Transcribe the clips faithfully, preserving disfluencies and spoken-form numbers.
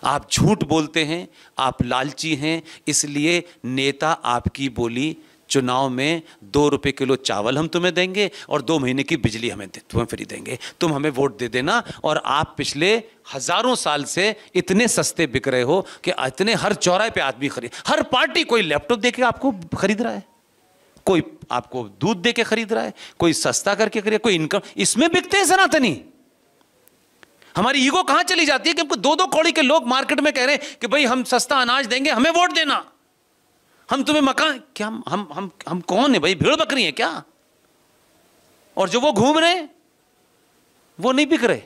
आप झूठ बोलते हैं, आप लालची हैं, इसलिए नेता आपकी बोली चुनाव में दो रुपए किलो चावल हम तुम्हें देंगे और दो महीने की बिजली हमें तुम्हें फ्री देंगे, तुम हमें वोट दे देना। और आप पिछले हजारों साल से इतने सस्ते बिक रहे हो कि इतने हर चौराहे पे आदमी खरीद, हर पार्टी कोई लैपटॉप देके आपको खरीद रहा है, कोई आपको दूध देके खरीद रहा है, कोई सस्ता करके खरीद, कोई इनकम, इसमें बिकते हैं सनातनी। हमारी ईगो कहां चली जाती है कि हमको दो दो कौड़ी के लोग मार्केट में कह रहे हैं कि भाई हम सस्ता अनाज देंगे, हमें वोट देना, हम तुम्हें मकान, क्या हम हम हम, हम कौन है भाई, भीड़ बकरी है क्या? और जो वो घूम रहे हैं वो नहीं बिक रहे,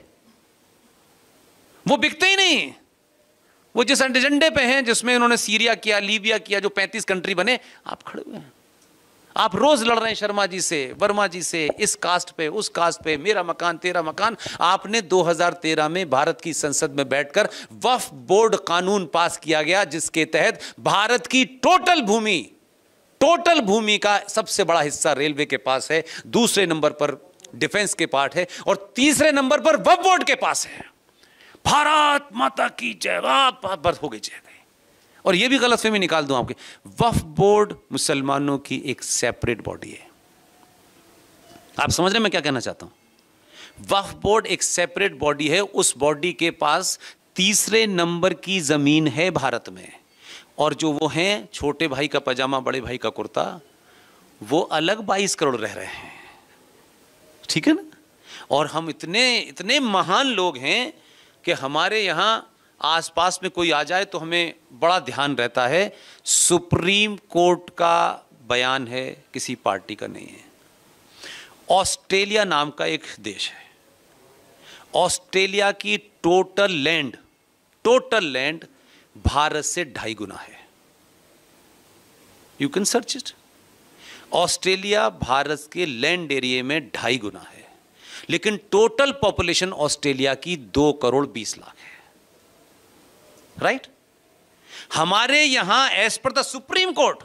वो बिकते ही नहीं। वो जिस एजेंडे पे हैं, जिसमें उन्होंने सीरिया किया, लीबिया किया, जो पैंतीस कंट्री बने, आप खड़े हुए हैं। आप रोज लड़ रहे हैं शर्मा जी से, वर्मा जी से, इस कास्ट पे, उस कास्ट पे, मेरा मकान तेरा मकान। आपने दो हज़ार तेरह में भारत की संसद में बैठकर वक्फ बोर्ड कानून पास किया गया, जिसके तहत भारत की टोटल भूमि, टोटल भूमि का सबसे बड़ा हिस्सा रेलवे के पास है, दूसरे नंबर पर डिफेंस के पार्ट है और तीसरे नंबर पर वक्फ बोर्ड के पास है। भारत माता की जय, बस हो गई जय। और यह भी गलतफहमी निकाल दूं आपके, वक्फ बोर्ड मुसलमानों की एक सेपरेट बॉडी है। आप समझ रहे हैं मैं क्या कहना चाहता हूं? वक्फ बोर्ड एक सेपरेट बॉडी है, उस बॉडी के पास तीसरे नंबर की जमीन है भारत में, और जो वो हैं छोटे भाई का पजामा बड़े भाई का कुर्ता, वो अलग बाईस करोड़ रह रहे हैं, ठीक है ना? और हम इतने इतने महान लोग हैं कि हमारे यहां आसपास में कोई आ जाए तो हमें बड़ा ध्यान रहता है, सुप्रीम कोर्ट का बयान है, किसी पार्टी का नहीं है। ऑस्ट्रेलिया नाम का एक देश है, ऑस्ट्रेलिया की total land, total land Bharat से ढाई गुना है। You can search it. Australia Bharat के लैंड एरिया में ढाई गुना है, लेकिन टोटल पॉपुलेशन ऑस्ट्रेलिया की दो करोड़ बीस लाख है, राइट right? हमारे यहां as per the supreme court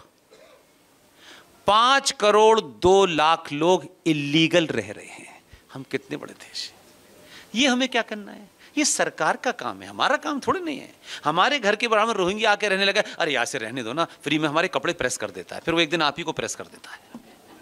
पांच करोड़ दो लाख लोग इलीगल रह रहे हैं। हम कितने बड़े देश हैं, ये हमें क्या करना है? ये सरकार का काम है, हमारा काम थोड़ी नहीं है। हमारे घर के बराबर रोहिंग्या आके रहने लगा, अरे यहां से रहने दो ना, फ्री में हमारे कपड़े प्रेस कर देता है, फिर वो एक दिन आप ही को प्रेस कर देता है।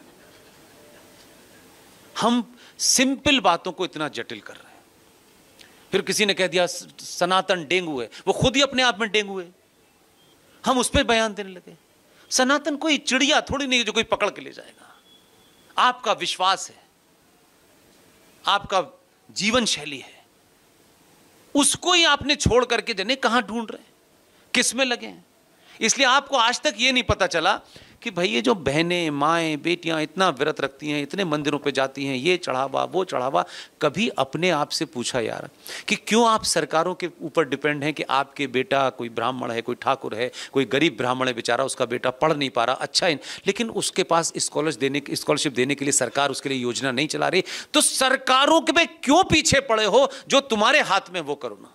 हम सिंपल बातों को इतना जटिल कर रहे हैं। फिर किसी ने कह दिया सनातन डेंगू है, वो खुद ही अपने आप में डेंगू है, हम उस पर बयान देने लगे। सनातन कोई चिड़िया थोड़ी नहीं है जो कोई पकड़ के ले जाएगा। आपका विश्वास है, आपका जीवन शैली है, उसको ही आपने छोड़ करके जाने कहां ढूंढ रहे हैं, किस में लगे हैं। इसलिए आपको आज तक ये नहीं पता चला कि भाई ये जो बहनें, माएँ, बेटियां इतना व्रत रखती हैं, इतने मंदिरों पे जाती हैं, ये चढ़ावा वो चढ़ावा, कभी अपने आप से पूछा यार कि क्यों आप सरकारों के ऊपर डिपेंड हैं कि आपके बेटा कोई ब्राह्मण है, कोई ठाकुर है, कोई गरीब ब्राह्मण है बेचारा, उसका बेटा पढ़ नहीं पा रहा, अच्छा है, लेकिन उसके पास स्कॉलरशिप देने स्कॉलरशिप देने के लिए सरकार उसके लिए योजना नहीं चला रही, तो सरकारों के पे क्यों पीछे पड़े हो? जो तुम्हारे हाथ में वो करो ना।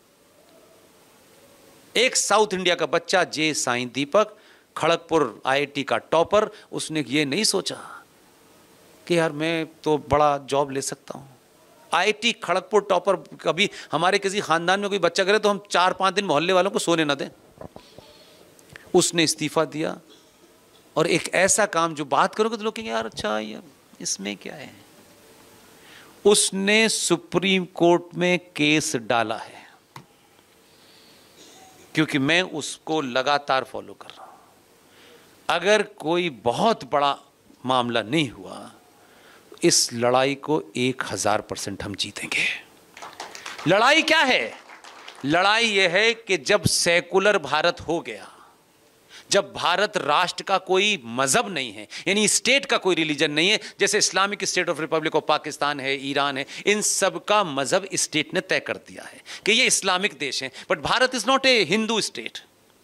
एक साउथ इंडिया का बच्चा जे साईं दीपक, खड़गपुर आईआईटी का टॉपर, उसने ये नहीं सोचा कि यार मैं तो बड़ा जॉब ले सकता हूं। आईआईटी खड़गपुर टॉपर, कभी हमारे किसी खानदान में कोई बच्चा करे तो हम चार पांच दिन मोहल्ले वालों को सोने ना दें। उसने इस्तीफा दिया और एक ऐसा काम जो बात करोगे तो लोग कहेंगे यार अच्छा यार इसमें क्या है। उसने सुप्रीम कोर्ट में केस डाला है, क्योंकि मैं उसको लगातार फॉलो कर रहा हूं। अगर कोई बहुत बड़ा मामला नहीं हुआ, इस लड़ाई को एक हजार परसेंट हम जीतेंगे। लड़ाई क्या है? लड़ाई यह है कि जब सेकुलर भारत हो गया, जब भारत राष्ट्र का कोई मजहब नहीं है, यानी स्टेट का कोई रिलीजन नहीं है, जैसे Islamic state of republic of Pakistan है, ईरान है, इन सब का मजहब स्टेट ने तय कर दिया है कि ये इस्लामिक देश है। But Bharat is not a Hindu state.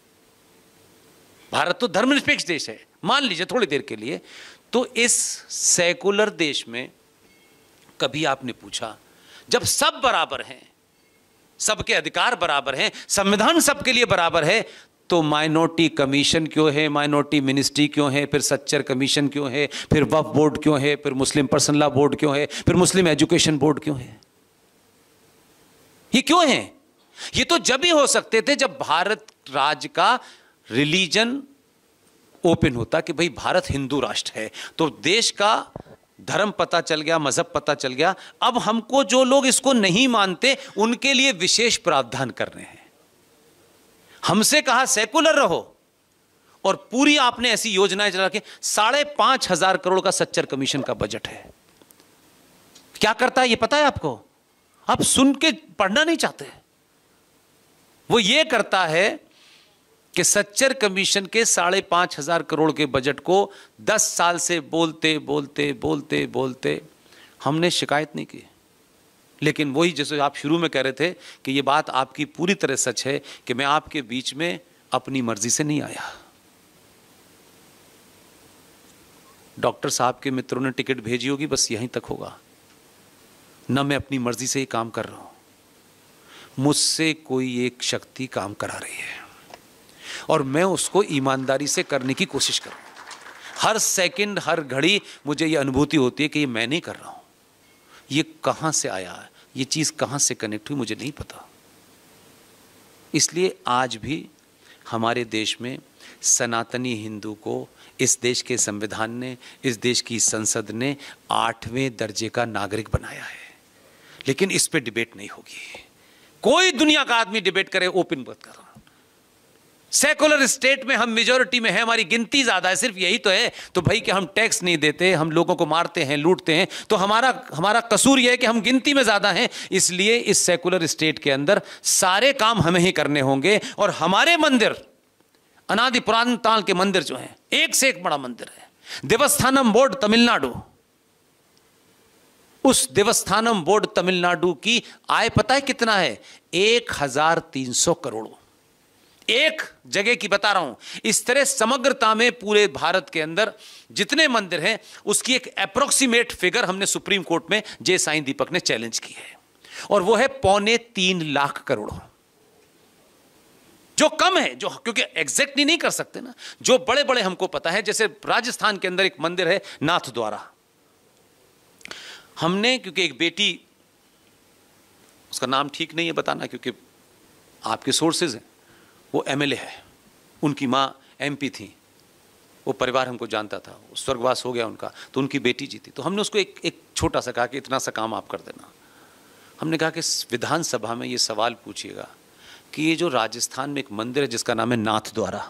Bharat तो धर्मनिरपेक्ष देश है, मान लीजिए थोड़ी देर के लिए। तो इस सेकुलर देश में कभी आपने पूछा, जब सब बराबर हैं, सबके अधिकार बराबर हैं, संविधान सबके लिए बराबर है, तो माइनॉरिटी कमीशन क्यों है, माइनॉरिटी मिनिस्ट्री क्यों है, फिर सच्चर कमीशन क्यों है, फिर वक्फ बोर्ड क्यों है, फिर मुस्लिम पर्सनल लॉ बोर्ड क्यों है, फिर मुस्लिम एजुकेशन बोर्ड क्यों है? ये क्यों है? ये तो जब ही हो सकते थे जब भारत राज्य का रिलीजन ओपन होता कि भाई भारत हिंदू राष्ट्र है, तो देश का धर्म पता चल गया, मजहब पता चल गया। अब हमको जो लोग इसको नहीं मानते उनके लिए विशेष प्रावधान कर रहे हैं। हमसे कहा सेकुलर रहो, और पूरी आपने ऐसी योजनाएं चला के साढ़े पांच हजार करोड़ का सच्चर कमीशन का बजट है। क्या करता है ये पता है आपको? आप सुन के पढ़ना नहीं चाहते। वो ये करता है कि सच्चर कमीशन के साढ़े पांच हजार करोड़ के बजट को दस साल से बोलते बोलते बोलते बोलते हमने शिकायत नहीं की। लेकिन वही जैसे आप शुरू में कह रहे थे कि ये बात आपकी पूरी तरह सच है कि मैं आपके बीच में अपनी मर्जी से नहीं आया। डॉक्टर साहब के मित्रों ने टिकट भेजी होगी, बस यहीं तक होगा। न मैं अपनी मर्जी से ही काम कर रहा हूं, मुझसे कोई एक शक्ति काम करा रही है और मैं उसको ईमानदारी से करने की कोशिश कर रहा हूं। हर सेकंड हर घड़ी मुझे ये अनुभूति होती है कि ये मैं नहीं कर रहा हूं। ये कहां से आया, ये चीज कहां से कनेक्ट हुई, मुझे नहीं पता। इसलिए आज भी हमारे देश में सनातनी हिंदू को इस देश के संविधान ने, इस देश की संसद ने आठवें दर्जे का नागरिक बनाया है। लेकिन इस पे डिबेट नहीं होगी। कोई दुनिया का आदमी डिबेट करे, ओपन बात कर रहा हूं। सेकुलर स्टेट में हम मेजॉरिटी में है, हमारी गिनती ज्यादा है, सिर्फ यही तो है। तो भाई कि हम टैक्स नहीं देते, हम लोगों को मारते हैं, लूटते हैं, तो हमारा हमारा कसूर यह है कि हम गिनती में ज्यादा हैं। इसलिए इस सेकुलर स्टेट के अंदर सारे काम हमें ही करने होंगे। और हमारे मंदिर, अनादि पुरातन काल के मंदिर जो हैं, एक से एक बड़ा मंदिर है। देवस्थानम बोर्ड तमिलनाडु, उस देवस्थानम बोर्ड तमिलनाडु की आय पता है कितना है? एक हजार तीन सौ करोड़। एक जगह की बता रहा हूं। इस तरह समग्रता में पूरे भारत के अंदर जितने मंदिर हैं उसकी एक अप्रोक्सीमेट फिगर हमने सुप्रीम कोर्ट में जे साईं दीपक ने चैलेंज की है, और वो है पौने तीन लाख करोड़। जो कम है, जो क्योंकि एग्जैक्टली नहीं कर सकते ना, जो बड़े बड़े हमको पता है। जैसे राजस्थान के अंदर एक मंदिर है नाथ द्वारा। हमने, क्योंकि एक बेटी, उसका नाम ठीक नहीं है बताना क्योंकि आपके सोर्सेज हैं, वो एमएलए है, उनकी माँ एमपी थी, वो परिवार हमको जानता था, स्वर्गवास हो गया उनका, तो उनकी बेटी जी थी। तो हमने उसको एक एक छोटा सा कहा कि इतना सा काम आप कर देना। हमने कहा कि विधानसभा में ये सवाल पूछिएगा कि ये जो राजस्थान में एक मंदिर है जिसका नाम है नाथ द्वारा,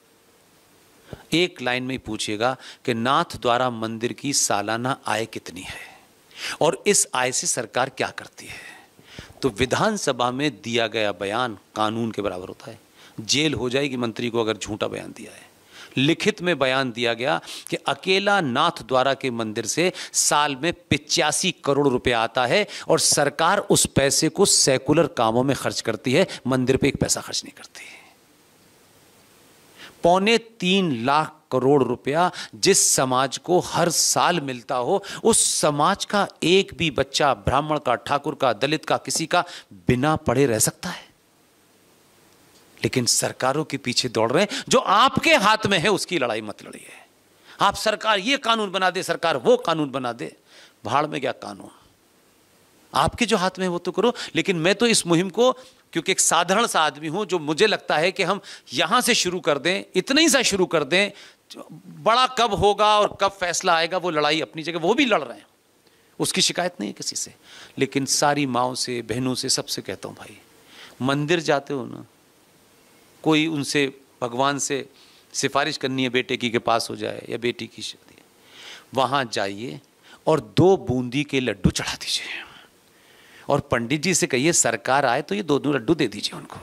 एक लाइन में ही पूछिएगा कि नाथ द्वारा मंदिर की सालाना आय कितनी है और इस आय से सरकार क्या करती है। तो विधानसभा में दिया गया बयान कानून के बराबर होता है। जेल हो जाएगी मंत्री को अगर झूठा बयान दिया है। लिखित में बयान दिया गया कि अकेला नाथ द्वारा के मंदिर से साल में पिचासी करोड़ रुपया आता है और सरकार उस पैसे को सेकुलर कामों में खर्च करती है, मंदिर पे एक पैसा खर्च नहीं करती है। पौने तीन लाख करोड़ रुपया जिस समाज को हर साल मिलता हो, उस समाज का एक भी बच्चा ब्राह्मण का, ठाकुर का, दलित का, किसी का बिना पढ़े रह सकता है। लेकिन सरकारों के पीछे दौड़ रहे हैं। जो आपके हाथ में है उसकी लड़ाई मत लड़िए। आप सरकार ये कानून बना दे, सरकार वो कानून बना दे, भाड़ में गया कानून। आपके जो हाथ में है वो तो करो। लेकिन मैं तो इस मुहिम को, क्योंकि एक साधारण सा आदमी हूं, जो मुझे लगता है कि हम यहां से शुरू कर दें, इतना ही सा शुरू कर दें, बड़ा कब होगा और कब फैसला आएगा वो लड़ाई अपनी जगह, वो भी लड़ रहे हैं, उसकी शिकायत नहीं है किसी से। लेकिन सारी माओं से, बहनों से, सबसे कहता हूं, भाई मंदिर जाते हो ना, कोई उनसे भगवान से सिफारिश करनी है बेटे की के पास हो जाए या बेटी की शादी, वहां जाइए और दो बूंदी के लड्डू चढ़ा दीजिए और पंडित जी से कहिए सरकार आए तो ये दो दो लड्डू दे दीजिए उनको।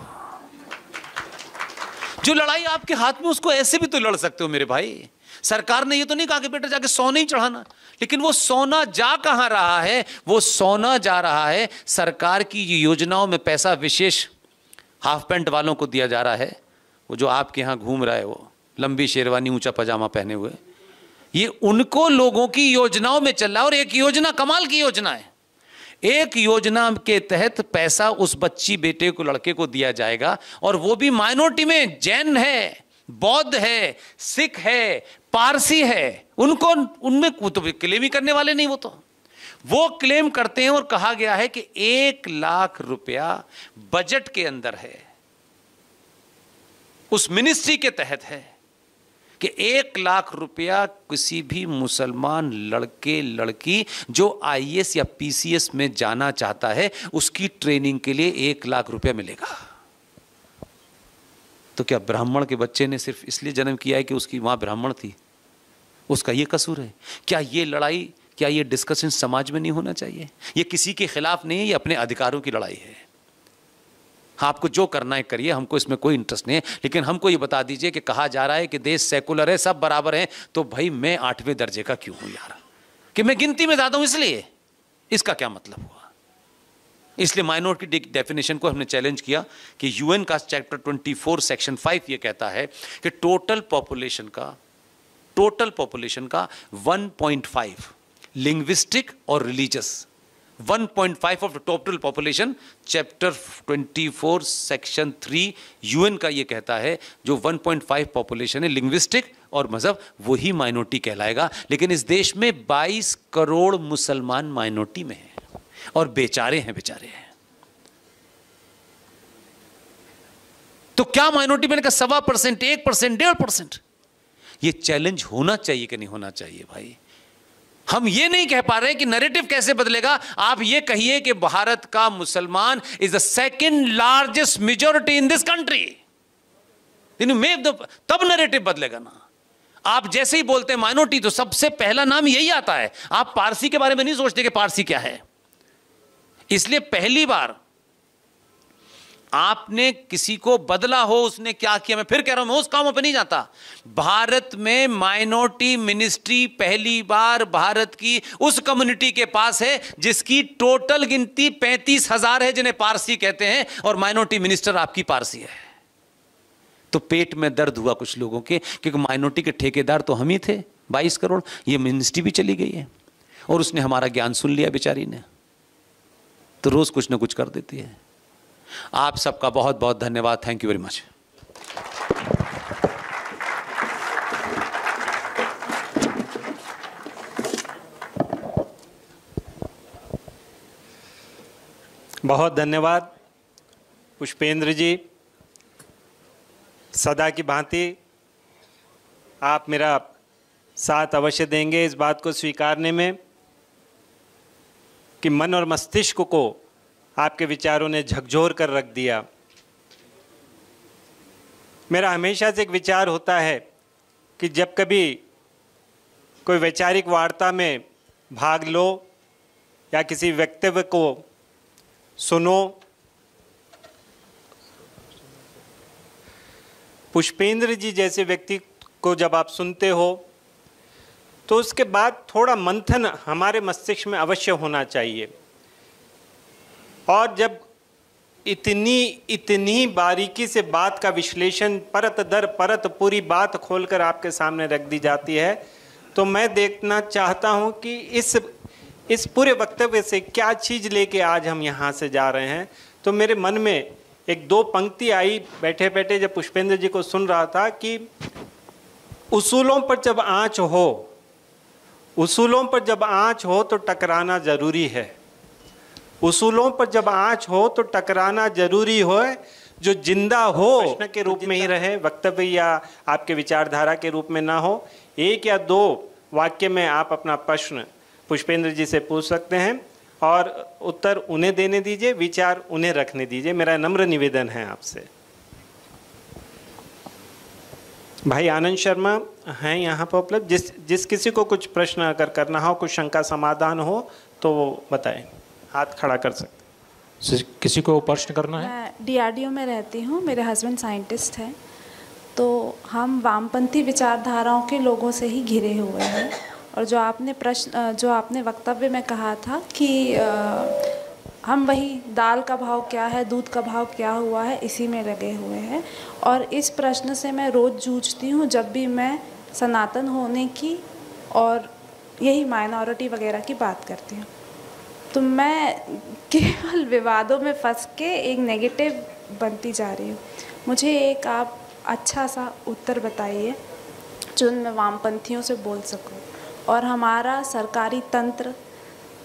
जो लड़ाई आपके हाथ में, उसको ऐसे भी तो लड़ सकते हो मेरे भाई। सरकार ने ये तो नहीं कहा कि बेटा जाके सोना ही चढ़ाना, लेकिन वो सोना जा कहां रहा है? वो सोना जा रहा है सरकार की योजनाओं में पैसा विशेष हाफ पैंट वालों को दिया जा रहा है। वो जो आपके यहाँ घूम रहा है, वो लंबी शेरवानी ऊंचा पजामा पहने हुए, ये उनको लोगों की योजनाओं में चल रहा है। और एक योजना कमाल की योजना है। एक योजना के तहत पैसा उस बच्ची बेटे को, लड़के को दिया जाएगा, और वो भी माइनॉरिटी में, जैन है, बौद्ध है, सिख है, पारसी है, उनको, उनमें तो क्लेम ही करने वाले नहीं। वो तो वो क्लेम करते हैं और कहा गया है कि एक लाख रुपया बजट के अंदर है, उस मिनिस्ट्री के तहत है कि एक लाख रुपया किसी भी मुसलमान लड़के लड़की जो आईएएस या पीसीएस में जाना चाहता है उसकी ट्रेनिंग के लिए एक लाख रुपया मिलेगा। तो क्या ब्राह्मण के बच्चे ने सिर्फ इसलिए जन्म किया है कि उसकी मां ब्राह्मण थी, उसका यह कसूर है? क्या ये लड़ाई, क्या ये डिस्कशन समाज में नहीं होना चाहिए? ये किसी के खिलाफ नहीं है, ये अपने अधिकारों की लड़ाई है। आपको जो करना है करिए, हमको इसमें कोई इंटरेस्ट नहीं है, लेकिन हमको ये बता दीजिए कि कहा जा रहा है कि देश सेकुलर है, सब बराबर हैं, तो भाई मैं आठवें दर्जे का क्यों हूं यार? कि मैं गिनती में ज्यादा हूं इसलिए? इसका क्या मतलब हुआ? इसलिए माइनॉरिटी डेफिनेशन को हमने चैलेंज किया कि यूएन का चैप्टर चौबीस सेक्शन फाइव ये कहता है कि टोटल पॉपुलेशन का टोटल पॉपुलेशन का वन पॉइंट फाइव लिंग्विस्टिक और religious, one point five of the total population, chapter चौबीस सेक्शन थ्री यूएन का ये कहता है जो वन पॉइंट फाइव पॉपुलेशन है लिंग्विस्टिक और मजहब, वही माइनॉरिटी कहलाएगा। लेकिन इस देश में बाईस करोड़ मुसलमान माइनॉरिटी में हैं और बेचारे हैं, बेचारे हैं। तो क्या माइनॉरिटी, मैंने कहा सवा परसेंट, एक परसेंट, डेढ़ परसेंट, ये चैलेंज होना चाहिए कि नहीं होना चाहिए भाई? हम ये नहीं कह पा रहे कि नैरेटिव कैसे बदलेगा। आप ये कहिए कि भारत का मुसलमान is the second largest majority in this country, तब नैरेटिव बदलेगा ना। आप जैसे ही बोलते हैं माइनॉरिटी तो सबसे पहला नाम यही आता है। आप पारसी के बारे में नहीं सोचते कि पारसी क्या है। इसलिए पहली बार आपने किसी को बदला हो, उसने क्या किया, मैं फिर कह रहा हूं, मैं उस कामों पे नहीं जाता। भारत में माइनॉरिटी मिनिस्ट्री पहली बार भारत की उस कम्युनिटी के पास है जिसकी टोटल गिनती पैंतीस हजार है, जिन्हें पारसी कहते हैं, और माइनॉरिटी मिनिस्टर आपकी पारसी है। तो पेट में दर्द हुआ कुछ लोगों के, क्योंकि माइनॉरिटी के ठेकेदार तो हम ही थे, बाईस करोड़, ये मिनिस्ट्री भी चली गई है और उसने हमारा ज्ञान सुन लिया बेचारी ने, तो रोज कुछ ना कुछ कर देती है। आप सबका बहुत बहुत धन्यवाद। Thank you very much. बहुत धन्यवाद पुष्पेंद्र जी। सदा की भांति आप मेरा साथ अवश्य देंगे इस बात को स्वीकारने में कि मन और मस्तिष्क को आपके विचारों ने झकझोर कर रख दिया। मेरा हमेशा से एक विचार होता है कि जब कभी कोई वैचारिक वार्ता में भाग लो या किसी वक्तव्य को सुनो, पुष्पेंद्र जी जैसे व्यक्ति को जब आप सुनते हो तो उसके बाद थोड़ा मंथन हमारे मस्तिष्क में अवश्य होना चाहिए। और जब इतनी इतनी बारीकी से बात का विश्लेषण परत दर परत पूरी बात खोलकर आपके सामने रख दी जाती है, तो मैं देखना चाहता हूं कि इस इस पूरे वक्तव्य से क्या चीज़ लेके आज हम यहाँ से जा रहे हैं। तो मेरे मन में एक दो पंक्ति आई बैठे बैठे जब पुष्पेंद्र जी को सुन रहा था कि उसूलों पर जब आँच हो, उसूलों पर जब आँच हो तो टकराना ज़रूरी है। उसूलों पर जब आँच हो तो टकराना जरूरी हो। जो जिंदा हो प्रश्न के रूप में ही रहे, वक्तव्य या आपके विचारधारा के रूप में ना हो। एक या दो वाक्य में आप अपना प्रश्न पुष्पेंद्र जी से पूछ सकते हैं और उत्तर उन्हें देने दीजिए, विचार उन्हें रखने दीजिए। मेरा नम्र निवेदन है आपसे। भाई आनंद शर्मा हैं यहाँ पर उपलब्ध। जिस जिस किसी को कुछ प्रश्न अगर करना हो, कुछ शंका समाधान हो तो वो बताएं, हाथ खड़ा कर सकते। किसी को प्रश्न करना है? मैं डीआरडीओ में रहती हूँ, मेरे हस्बैंड साइंटिस्ट हैं, तो हम वामपंथी विचारधाराओं के लोगों से ही घिरे हुए हैं। और जो आपने प्रश्न जो आपने वक्तव्य में कहा था कि आ, हम वही दाल का भाव क्या है, दूध का भाव क्या हुआ है, इसी में लगे हुए हैं। और इस प्रश्न से मैं रोज़ जूझती हूँ जब भी मैं सनातन होने की और यही माइनॉरिटी वगैरह की बात करती हूँ। तो मैं केवल विवादों में फंस के एक नेगेटिव बनती जा रही हूँ। मुझे एक आप अच्छा सा उत्तर बताइए जो मैं वामपंथियों से बोल सकूँ और हमारा सरकारी तंत्र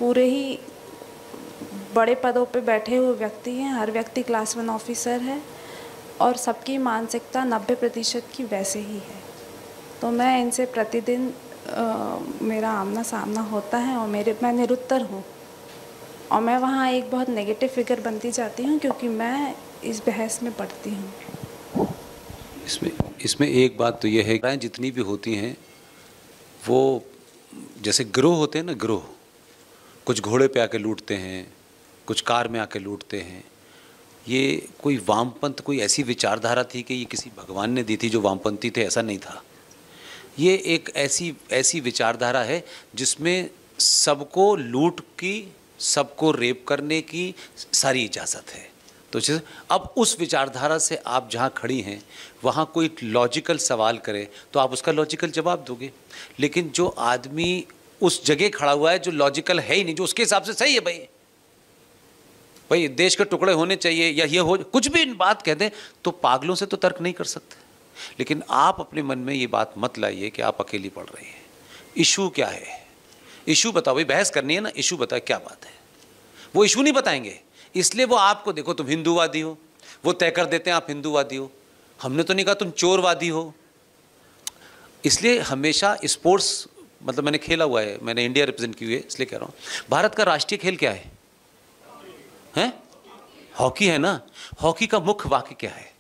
पूरे ही बड़े पदों पे बैठे हुए व्यक्ति हैं, हर व्यक्ति क्लास वन ऑफिसर है और सबकी मानसिकता नब्बे प्रतिशत की वैसे ही है। तो मैं इनसे प्रतिदिन आ, मेरा आमना सामना होता है और मेरे मैं निरुत्तर हूँ और मैं वहाँ एक बहुत नेगेटिव फिगर बनती जाती हूँ क्योंकि मैं इस बहस में पढ़ती हूँ। इसमें इसमें एक बात तो ये है कि जितनी भी होती हैं वो जैसे गिरोह होते हैं ना, गिरोह, कुछ घोड़े पे आके लूटते हैं, कुछ कार में आके लूटते हैं। ये कोई वामपंथ कोई ऐसी विचारधारा थी कि ये किसी भगवान ने दी थी जो वामपंथी थे, ऐसा नहीं था। ये एक ऐसी ऐसी विचारधारा है जिसमें सबको लूट की, सबको रेप करने की सारी इजाज़त है। तो अब उस विचारधारा से आप जहाँ खड़ी हैं वहाँ कोई लॉजिकल सवाल करे तो आप उसका लॉजिकल जवाब दोगे, लेकिन जो आदमी उस जगह खड़ा हुआ है जो लॉजिकल है ही नहीं, जो उसके हिसाब से सही है, भाई भाई देश के टुकड़े होने चाहिए या ये हो, कुछ भी बात कह दें तो पागलों से तो तर्क नहीं कर सकते। लेकिन आप अपने मन में ये बात मत लाइए कि आप अकेली पढ़ रही हैं। इशू क्या है, इशू बताओ भाई, बहस करनी है ना, इशू बताओ क्या बात है। वो इशू नहीं बताएंगे, इसलिए वो आपको देखो तुम हिंदूवादी हो, वो तय कर देते हैं आप हिंदूवादी हो। हमने तो नहीं कहा तुम चोरवादी हो। इसलिए हमेशा स्पोर्ट्स, मतलब मैंने खेला हुआ है, मैंने इंडिया रिप्रेजेंट की हुई है, इसलिए कह रहा हूँ। भारत का राष्ट्रीय खेल क्या है? हैं? हॉकी है ना। हॉकी का मुख्य वाक्य क्या है?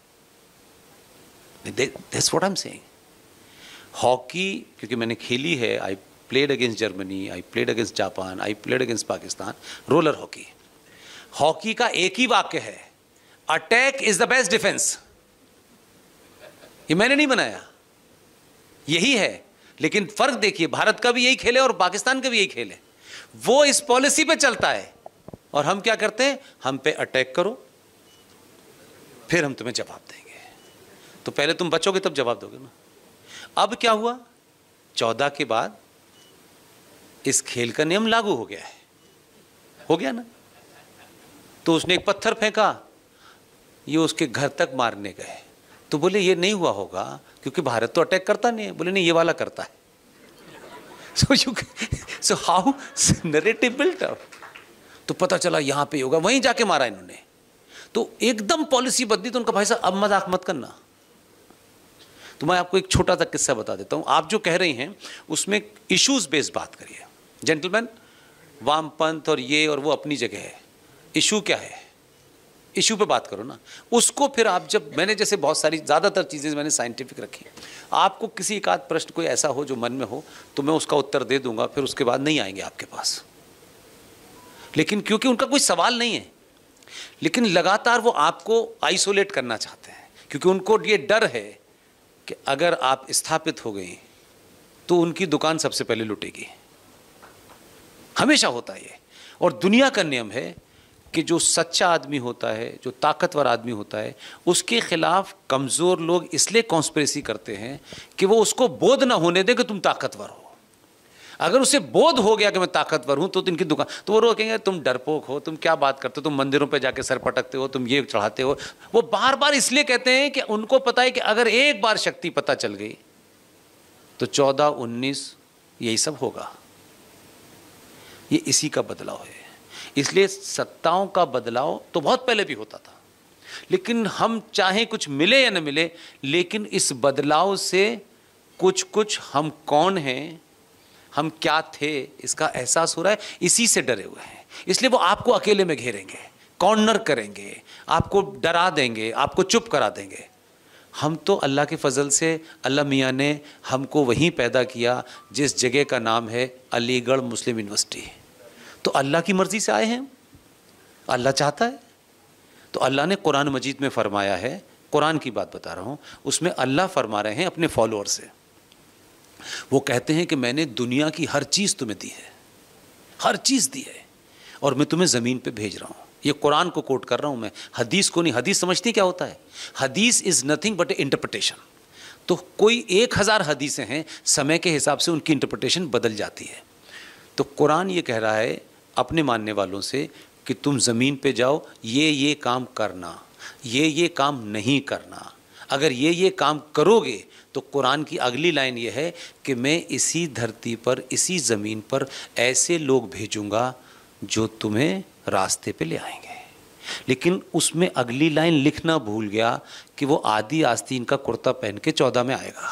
That's what I'm saying. Hockey क्योंकि मैंने खेली है, I played against Germany, I played against Japan, I played against Pakistan, roller hockey. Hockey का एक ही वाक्य है, attack is the best defence. ये मैंने नहीं बनाया, यही है। लेकिन फर्क देखिए, भारत का भी यही खेल है और पाकिस्तान का भी यही खेल है। वो इस पॉलिसी पे चलता है और हम क्या करते हैं, हम पे अटैक करो फिर हम तुम्हें जवाब देंगे। तो पहले तुम बचोगे तब जवाब दोगे ना। अब क्या हुआ, चौदह के बाद इस खेल का नियम लागू हो गया है, हो गया ना। तो उसने एक पत्थर फेंका, ये उसके घर तक मारने गए, तो बोले ये नहीं हुआ होगा क्योंकि भारत तो अटैक करता नहीं है। बोले नहीं, ये वाला करता है। So you saw how narrative built up. तो पता चला यहां पे होगा, वहीं जाके मारा इन्होंने। तो एकदम पॉलिसी बदली। तो उनका भाई साहब अब मजाक मत करना। तो मैं आपको एक छोटा सा किस्सा बता देता हूं। आप जो कह रही हैं उसमें इश्यूज बेस्ड बात करिए। जेंटलमैन, वामपंथ और ये और वो अपनी जगह है, इशू क्या है, इशू पे बात करो ना। उसको फिर आप जब, मैंने जैसे बहुत सारी ज़्यादातर चीज़ें मैंने साइंटिफिक रखी, आपको किसी एक आध प्रश्न कोई ऐसा हो जो मन में हो तो मैं उसका उत्तर दे दूंगा, फिर उसके बाद नहीं आएंगे आपके पास। लेकिन क्योंकि उनका कोई सवाल नहीं है, लेकिन लगातार वो आपको आइसोलेट करना चाहते हैं क्योंकि उनको ये डर है कि अगर आप स्थापित हो गई तो उनकी दुकान सबसे पहले लुटेगी। हमेशा होता है ये। और दुनिया का नियम है कि जो सच्चा आदमी होता है, जो ताकतवर आदमी होता है, उसके खिलाफ कमज़ोर लोग इसलिए कॉन्स्पिरेसी करते हैं कि वो उसको बोध ना होने दे कि तुम ताकतवर हो। अगर उसे बोध हो गया कि मैं ताकतवर हूं तो इनकी दुकान, तो वो रोकेंगे तुम डरपोक हो, तुम क्या बात करते हो, तुम मंदिरों पे जाके सर पटकते हो, तुम ये चढ़ाते हो। वो बार बार इसलिए कहते हैं कि उनको पता है कि अगर एक बार शक्ति पता चल गई तो चौदह उन्नीस यही सब होगा। ये इसी का बदलाव है। इसलिए सत्ताओं का बदलाव तो बहुत पहले भी होता था, लेकिन हम चाहे कुछ मिले या न मिले, लेकिन इस बदलाव से कुछ कुछ हम कौन हैं, हम क्या थे, इसका एहसास हो रहा है। इसी से डरे हुए हैं। इसलिए वो आपको अकेले में घेरेंगे, कॉर्नर करेंगे, आपको डरा देंगे, आपको चुप करा देंगे। हम तो अल्लाह के फजल से, अल्लाह मियाँ ने हमको वहीं पैदा किया जिस जगह का नाम है अलीगढ़ मुस्लिम यूनिवर्सिटी। तो अल्लाह की मर्ज़ी से आए हैं, अल्लाह चाहता है। तो अल्लाह ने कुरान मजीद में फरमाया है, कुरान की बात बता रहा हूँ, उसमें अल्लाह फरमा रहे हैं अपने फॉलोअर से। वो कहते हैं कि मैंने दुनिया की हर चीज़ तुम्हें दी है, हर चीज़ दी है, और मैं तुम्हें ज़मीन पे भेज रहा हूँ। ये कुरान को कोट कर रहा हूँ मैं, हदीस को नहीं। हदीस समझती क्या होता है? Hadith is nothing but a interpretation. तो कोई एक हज़ार हदीसें हैं, समय के हिसाब से उनकी इंटरप्रिटेशन बदल जाती है। तो कुरान ये कह रहा है अपने मानने वालों से कि तुम ज़मीन पे जाओ, ये ये काम करना, ये ये काम नहीं करना। अगर ये ये काम करोगे तो कुरान की अगली लाइन ये है कि मैं इसी धरती पर, इसी ज़मीन पर ऐसे लोग भेजूंगा जो तुम्हें रास्ते पे ले आएंगे। लेकिन उसमें अगली लाइन लिखना भूल गया कि वो आदि आस्तीन का कुर्ता पहन के चौदह में आएगा।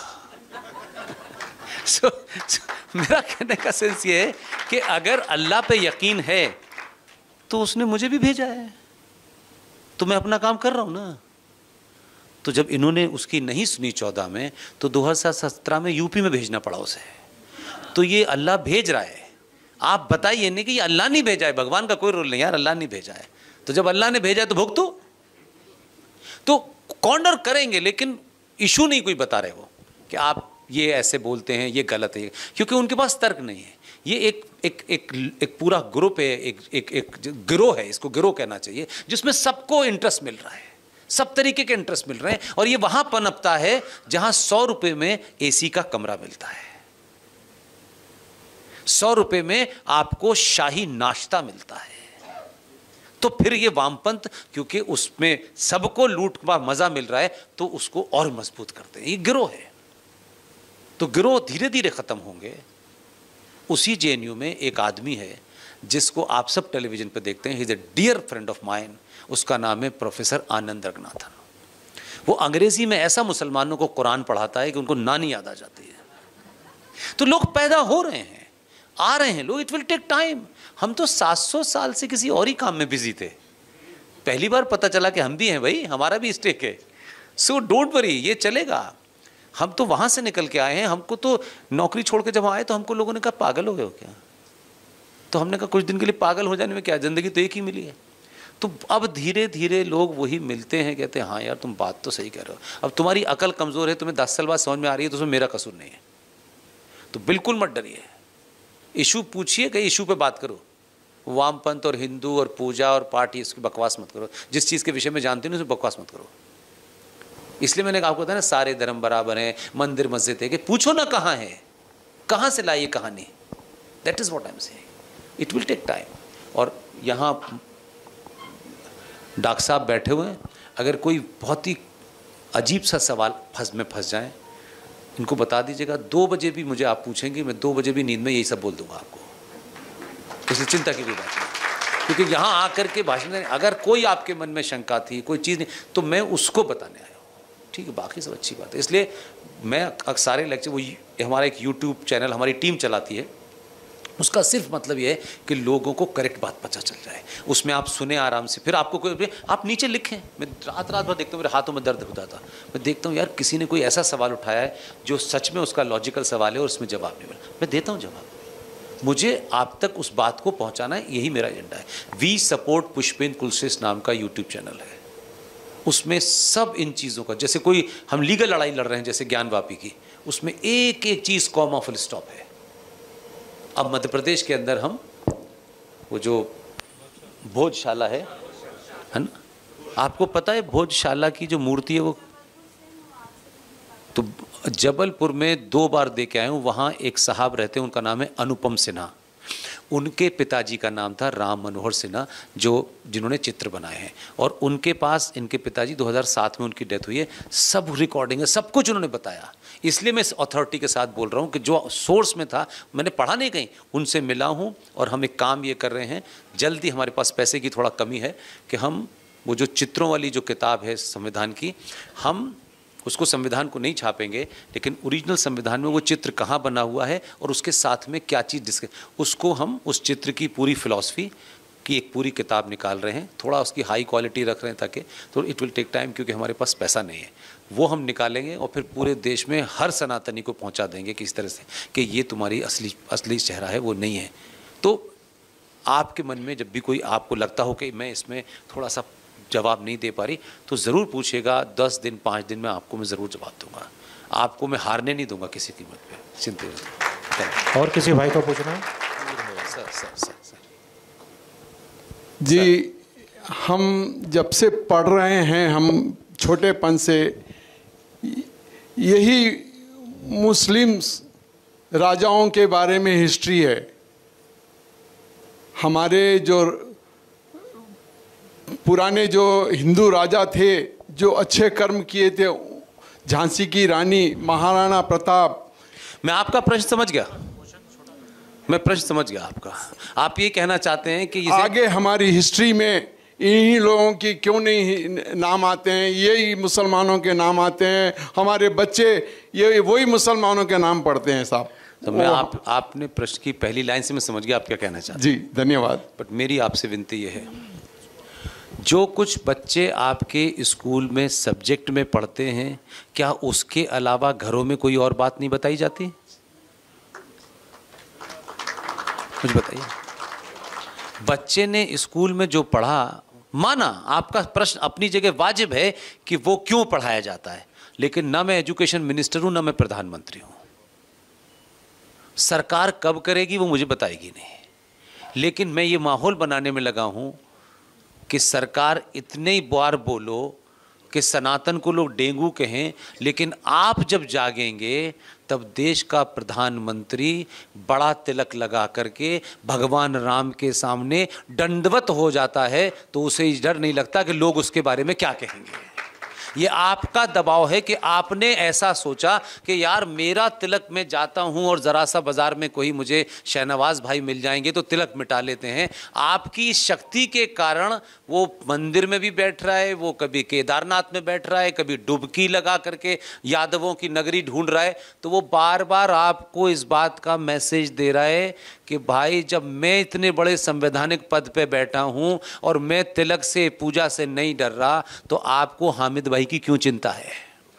so, so, मेरा कहने का सेंस ये है कि अगर अल्लाह पे यकीन है तो उसने मुझे भी भेजा है, तो मैं अपना काम कर रहा हूँ ना। तो जब इन्होंने उसकी नहीं सुनी चौदह में, तो दो हज़ार सत्रह में यूपी में भेजना पड़ा उसे। तो ये अल्लाह भेज रहा है, आप बताइए नहीं कि ये अल्लाह नहीं भेजा है। भगवान का कोई रोल नहीं यार, अल्लाह नहीं भेजा है। तो जब अल्लाह ने भेजा है तो भुगतो। तो कॉर्नर करेंगे, लेकिन इशू नहीं कोई बता रहे वो कि आप ये ऐसे बोलते हैं, ये गलत है, क्योंकि उनके पास तर्क नहीं है। ये एक एक एक एक पूरा ग्रुप है, एक एक एक गिरोह है, इसको गिरोह कहना चाहिए, जिसमें सबको इंटरेस्ट मिल रहा है, सब तरीके के इंटरेस्ट मिल रहे हैं। और ये वहां पनपता है जहां सौ रुपए में एसी का कमरा मिलता है, सौ रुपए में आपको शाही नाश्ता मिलता है। तो फिर ये वामपंथ, क्योंकि उसमें सबको लूट का मजा मिल रहा है, तो उसको और मजबूत करते हैं। ये गिरोह है। तो गिरोह धीरे धीरे खत्म होंगे। उसी जेएनयू में एक आदमी है जिसको आप सब टेलीविजन पे देखते हैं, he is a dear friend of mine. उसका नाम है प्रोफेसर आनंद रंगनाथन। वो अंग्रेजी में ऐसा मुसलमानों को कुरान पढ़ाता है कि उनको नानी याद आ जाती है। तो लोग पैदा हो रहे हैं, आ रहे हैं लोग, इट विल टेक टाइम। हम तो सात सौ साल से किसी और ही काम में बिजी थे, पहली बार पता चला कि हम भी हैं भाई, हमारा भी स्टेक है। सो डोंट वरी, ये चलेगा। हम तो वहां से निकल के आए हैं। हमको तो नौकरी छोड़ के जब आए तो हमको लोगों ने कहा पागल हो गए हो क्या? तो हमने कहा कुछ दिन के लिए पागल हो जाने में क्या, जिंदगी तो एक ही मिली है। तो अब धीरे धीरे लोग वही मिलते हैं, कहते हैं हाँ यार तुम बात तो सही कह रहे हो। अब तुम्हारी अकल कमजोर है, तुम्हें दस साल बाद समझ में आ रही है, तो उसमें मेरा कसूर नहीं है। तो बिल्कुल मत डरिए, इशू पूछिए, कई इशू पे बात करो। वामपंथ और हिंदू और पूजा और पाठ, इसकी बकवास मत करो। जिस चीज़ के विषय में जानते हो उसमें बकवास मत करो। इसलिए मैंने आपको बताया ना, सारे धर्म बराबर हैं, मंदिर मस्जिद है, कि पूछो ना कहाँ है, कहाँ से लाई ये कहानी। That is what I am saying, it will take time. और यहाँ डॉक्टर साहब बैठे हुए हैं, अगर कोई बहुत ही अजीब सा सवाल फंस में फंस जाए, इनको बता दीजिएगा। दो बजे भी मुझे आप पूछेंगे, मैं दो बजे भी नींद में यही सब बोल दूंगा आपको, इसलिए चिंता की कोई बात नहीं। क्योंकि यहाँ आकर के भाषण देने, अगर कोई आपके मन में शंका थी, कोई चीज़ नहीं, तो मैं उसको बताने आया हूँ, ठीक है, बाकी सब अच्छी बात है। इसलिए मैं सारे लेक्चर, वो हमारा एक यूट्यूब चैनल हमारी टीम चलाती है, उसका सिर्फ मतलब ये है कि लोगों को करेक्ट बात पता चल जाए। उसमें आप सुने आराम से, फिर आपको कोई, आप नीचे लिखें। मैं रात रात भर देखता हूँ, मेरे हाथों में दर्द होता था। मैं देखता हूँ यार किसी ने कोई ऐसा सवाल उठाया है जो सच में उसका लॉजिकल सवाल है और उसमें जवाब नहीं मिला, मैं देता हूँ जवाब। मुझे आप तक उस बात को पहुँचाना है, यही मेरा एजेंडा है। वी सपोर्ट पुष्पेंद्र कुलश्रेष्ठ नाम का यूट्यूब चैनल है, उसमें सब इन चीज़ों का, जैसे कोई हम लीगल लड़ाई लड़ रहे हैं जैसे ज्ञानवापी की, उसमें एक एक चीज़ कॉमा फुल स्टॉप है। अब मध्य प्रदेश के अंदर हम वो जो भोजशाला है है ना, आपको पता है भोजशाला की जो मूर्ति है वो, तो जबलपुर में दो बार दे के आए हूँ। वहाँ एक साहब रहते हैं, उनका नाम है अनुपम सिन्हा। उनके पिताजी का नाम था राम मनोहर सिन्हा, जो जिन्होंने चित्र बनाए हैं। और उनके पास इनके पिताजी दो हज़ार सात में उनकी डेथ हुई है, सब रिकॉर्डिंग है, सब कुछ उन्होंने बताया। इसलिए मैं इस अथॉरिटी के साथ बोल रहा हूँ कि जो सोर्स में था, मैंने पढ़ा नहीं कहीं, उनसे मिला हूँ। और हम एक काम ये कर रहे हैं, जल्दी, हमारे पास पैसे की थोड़ा कमी है, कि हम वो जो चित्रों वाली जो किताब है संविधान की, हम उसको संविधान को नहीं छापेंगे, लेकिन ओरिजिनल संविधान में वो चित्र कहाँ बना हुआ है और उसके साथ में क्या चीज़ डिस्कस, उसको हम उस चित्र की पूरी फिलॉसफी की एक पूरी किताब निकाल रहे हैं। थोड़ा उसकी हाई क्वालिटी रख रहे हैं ताकि, तो इट विल टेक टाइम, क्योंकि हमारे पास पैसा नहीं है। वो हम निकालेंगे और फिर पूरे देश में हर सनातनी को पहुंचा देंगे किस तरह से कि ये तुम्हारी असली असली चेहरा है, वो नहीं है। तो आपके मन में जब भी कोई आपको लगता हो कि मैं इसमें थोड़ा सा जवाब नहीं दे पा रही, तो ज़रूर पूछिएगा। दस दिन पाँच दिन में आपको मैं ज़रूर जवाब दूंगा। आपको मैं हारने नहीं दूंगा किसी कीमत पे, चिंता नहीं। और किसी भाई को पूछना है? Sir sir sir sir ji, हम जब से पढ़ रहे हैं, हम छोटेपन से यही मुस्लिम राजाओं के बारे में हिस्ट्री है। हमारे जो पुराने जो हिंदू राजा थे, जो अच्छे कर्म किए थे, झांसी की रानी, महाराणा प्रताप। मैं आपका प्रश्न समझ गया, मैं प्रश्न समझ गया आपका। आप ये कहना चाहते हैं कि आगे हमारी हिस्ट्री में इन्हीं लोगों की क्यों नहीं नाम आते हैं, यही मुसलमानों के नाम आते हैं, हमारे बच्चे ये वही मुसलमानों के नाम पढ़ते हैं साहब। तो मैं आप आपने प्रश्न की पहली लाइन से मैं समझ गया आप क्या कहना चाहते हैं। जी धन्यवाद। बट मेरी आपसे विनती ये है, जो कुछ बच्चे आपके स्कूल में सब्जेक्ट में पढ़ते हैं, क्या उसके अलावा घरों में कोई और बात नहीं बताई जाती? कुछ बताइए। बच्चे ने स्कूल में जो पढ़ा, माना आपका प्रश्न अपनी जगह वाजिब है कि वो क्यों पढ़ाया जाता है, लेकिन ना मैं एजुकेशन मिनिस्टर हूं ना मैं प्रधानमंत्री हूं। सरकार कब करेगी वो मुझे बताएगी नहीं, लेकिन मैं ये माहौल बनाने में लगा हूं कि सरकार इतने ही बार बोलो कि सनातन को लोग डेंगू कहें, लेकिन आप जब जागेंगे तब देश का प्रधानमंत्री बड़ा तिलक लगा करके भगवान राम के सामने दंडवत हो जाता है, तो उसे डर नहीं लगता कि लोग उसके बारे में क्या कहेंगे। ये आपका दबाव है कि आपने ऐसा सोचा कि यार मेरा तिलक में जाता हूं और ज़रा सा बाज़ार में कोई मुझे शहनवाज भाई मिल जाएंगे तो तिलक मिटा लेते हैं। आपकी शक्ति के कारण वो मंदिर में भी बैठ रहा है, वो कभी केदारनाथ में बैठ रहा है, कभी डुबकी लगा करके यादवों की नगरी ढूंढ रहा है। तो वो बार बार आपको इस बात का मैसेज दे रहा है कि भाई जब मैं इतने बड़े संवैधानिक पद पे बैठा हूं और मैं तिलक से पूजा से नहीं डर रहा, तो आपको हामिद भाई की क्यों चिंता है?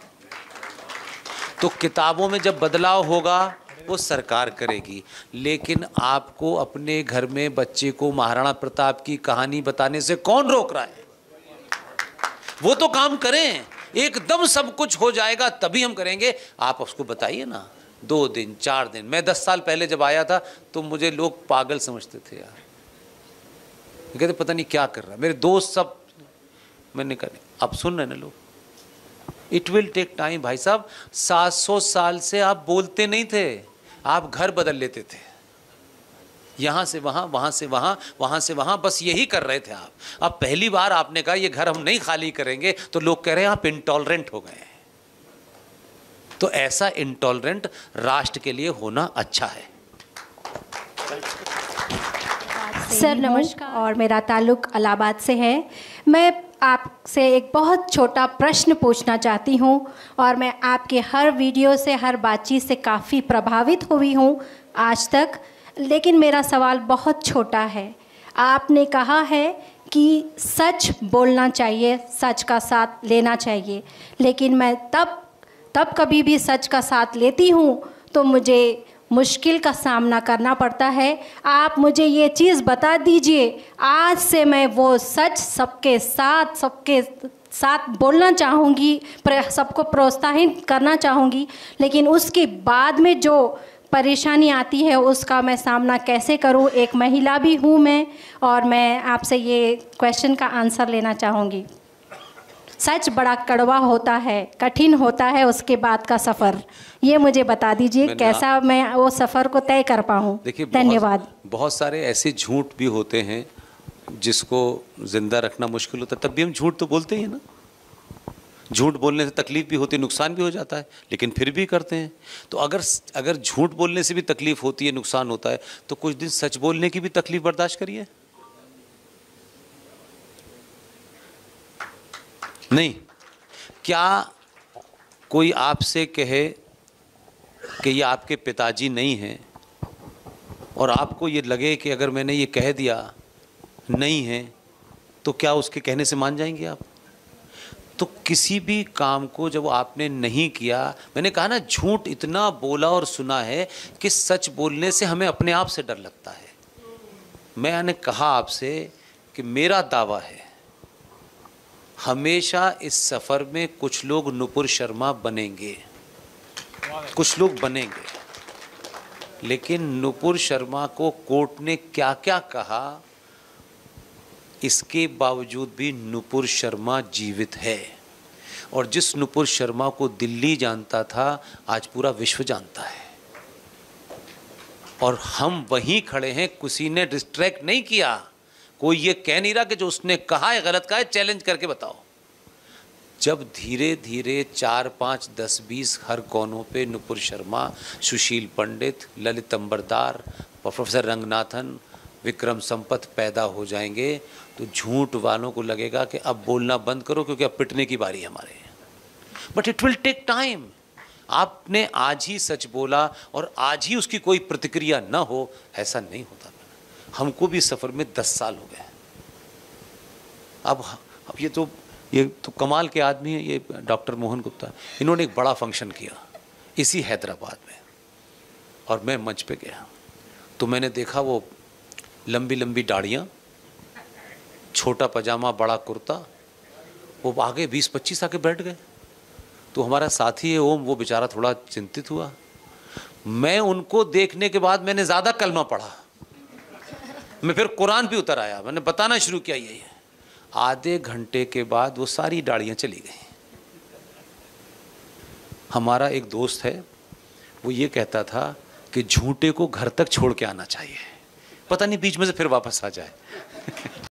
तो किताबों में जब बदलाव होगा वो सरकार करेगी, लेकिन आपको अपने घर में बच्चे को महाराणा प्रताप की कहानी बताने से कौन रोक रहा है? वो तो काम करें, एकदम सब कुछ हो जाएगा तभी हम करेंगे। आप उसको बताइए ना, दो दिन चार दिन। मैं दस साल पहले जब आया था तो मुझे लोग पागल समझते थे यार, कहते पता नहीं क्या कर रहा है, मेरे दोस्त सब। मैंने कहा अब सुन रहे ना लोग, इट विल टेक टाइम भाई साहब। सात सौ साल से आप बोलते नहीं थे, आप घर बदल लेते थे, यहां से वहां, वहां से वहां, वहां से वहां, बस यही कर रहे थे आप। अब पहली बार आपने कहा ये घर हम नहीं खाली करेंगे, तो लोग कह रहे हैं आप इंटॉलरेंट हो गए हैं। तो ऐसा इंटॉलरेंट राष्ट्र के लिए होना अच्छा है। सर नमस्कार, और मेरा ताल्लुक इलाहाबाद से है। मैं आपसे एक बहुत छोटा प्रश्न पूछना चाहती हूँ, और मैं आपके हर वीडियो से, हर बातचीत से काफ़ी प्रभावित हुई हूँ आज तक। लेकिन मेरा सवाल बहुत छोटा है। आपने कहा है कि सच बोलना चाहिए, सच का साथ लेना चाहिए, लेकिन मैं तब तब कभी भी सच का साथ लेती हूँ तो मुझे मुश्किल का सामना करना पड़ता है। आप मुझे ये चीज़ बता दीजिए, आज से मैं वो सच सबके साथ सबके साथ बोलना चाहूँगी, सबको प्रोत्साहित करना चाहूँगी, लेकिन उसके बाद में जो परेशानी आती है उसका मैं सामना कैसे करूँ? एक महिला भी हूँ मैं, और मैं आपसे ये क्वेश्चन का आंसर लेना चाहूँगी। सच बड़ा कड़वा होता है, कठिन होता है उसके बाद का सफ़र, ये मुझे बता दीजिए कैसा मैं वो सफ़र को तय कर पाऊँ। देखिए, धन्यवाद। बहुत, बहुत सारे ऐसे झूठ भी होते हैं जिसको जिंदा रखना मुश्किल होता है, तब भी हम झूठ तो बोलते ही हैं ना। झूठ बोलने से तकलीफ भी होती है, नुकसान भी हो जाता है, लेकिन फिर भी करते हैं। तो अगर अगर झूठ बोलने से भी तकलीफ होती है, नुकसान होता है, तो कुछ दिन सच बोलने की भी तकलीफ बर्दाश्त करिए। नहीं, क्या कोई आपसे कहे कि ये आपके पिताजी नहीं हैं, और आपको ये लगे कि अगर मैंने ये कह दिया नहीं है, तो क्या उसके कहने से मान जाएंगे आप? तो किसी भी काम को जब आपने नहीं किया, मैंने कहा ना, झूठ इतना बोला और सुना है कि सच बोलने से हमें अपने आप से डर लगता है। मैंने कहा आपसे कि मेरा दावा है, हमेशा इस सफ़र में कुछ लोग नुपुर शर्मा बनेंगे, कुछ लोग बनेंगे, लेकिन नुपुर शर्मा को कोर्ट ने क्या क्या कहा, इसके बावजूद भी नुपुर शर्मा जीवित है। और जिस नुपुर शर्मा को दिल्ली जानता था, आज पूरा विश्व जानता है। और हम वहीं खड़े हैं, किसी ने डिस्ट्रैक्ट नहीं किया। कोई ये कह नहीं रहा कि जो उसने कहा है गलत कहा है, चैलेंज करके बताओ। जब धीरे धीरे चार पाँच दस बीस हर कोनों पे नुपुर शर्मा, सुशील पंडित, ललित अंबरदार, प्रोफेसर रंगनाथन, विक्रम संपत पैदा हो जाएंगे तो झूठ वालों को लगेगा कि अब बोलना बंद करो क्योंकि अब पिटने की बारी है हमारे। But it will take time. आपने आज ही सच बोला और आज ही उसकी कोई प्रतिक्रिया न हो, ऐसा नहीं होता। हमको भी सफ़र में दस साल हो गए। अब अब ये तो ये तो कमाल के आदमी है, ये डॉक्टर मोहन गुप्ता। इन्होंने एक बड़ा फंक्शन किया इसी हैदराबाद में और मैं मंच पे गया तो मैंने देखा वो लंबी लंबी दाढ़ियाँ, छोटा पजामा, बड़ा कुर्ता, वो आगे बीस पच्चीस आके बैठ गए। तो हमारा साथी है ओम, वो बेचारा थोड़ा चिंतित हुआ। मैं उनको देखने के बाद मैंने ज़्यादा कलमा पढ़ा, मैं फिर कुरान भी उतर आया, मैंने बताना शुरू किया यही है। आधे घंटे के बाद वो सारी दाढ़ियाँ चली गई। हमारा एक दोस्त है, वो ये कहता था कि झूठे को घर तक छोड़ के आना चाहिए, पता नहीं बीच में से फिर वापस आ जाए।